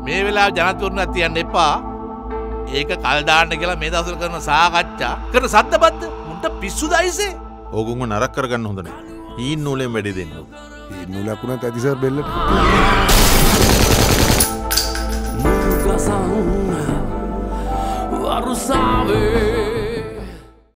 මේ වෙලාවේ ජනතුරුණක් තියන්න එපා. ඒක කල් දාන්න කියලා මේ දවස්වල කරන සාකච්ඡා කරන සද්දබද්ද මුන්ට පිස්සුද අයිසේ? ඕගොල්ලෝ නරක කරගන්න හොඳ නැහැ. හීන් නූලෙන් වැඩි දෙන්න. හීන් නූලක් උනත් ඇති සර් බෙල්ලට.